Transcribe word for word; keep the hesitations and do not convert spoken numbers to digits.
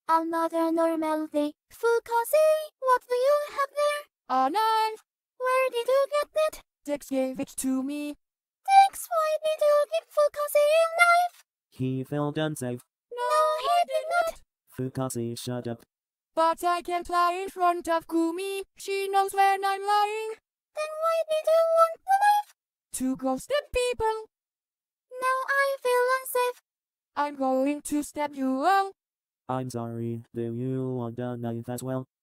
Another normal day. Fukase, what do you have there? A knife. Where did you get that? Dex gave it to me. Dex, why did you give Fukase a knife? He felt unsafe. No, he did not. Fukase, shut up. But I can't lie in front of Kumi. She knows when I'm lying. Then why did you want the knife? To ghost the people. Now I feel unsafe. I'm going to stab you all. I'm sorry, do you want a knife as well?